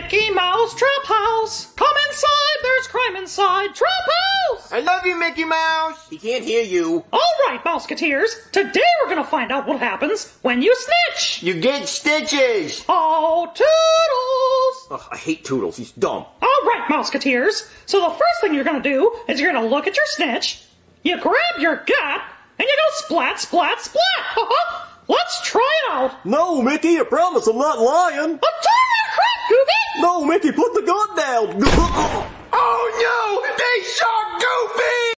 Mickey Mouse Trap House. Come inside, there's crime inside. Trap House! I love you, Mickey Mouse. He can't hear you. All right, Mouseketeers. Today we're gonna find out what happens when you snitch. You get stitches. Oh, Toodles! Ugh, I hate Toodles. He's dumb. All right, Mouseketeers. So the first thing you're gonna do is you're gonna look at your snitch, you grab your gut, and you go splat, splat, splat. Let's try it out. No, Mickey, I promise I'm not lying. I'm telling you crap, Goofy! No, Mickey, put the gun down. Oh no! They shot Goofy!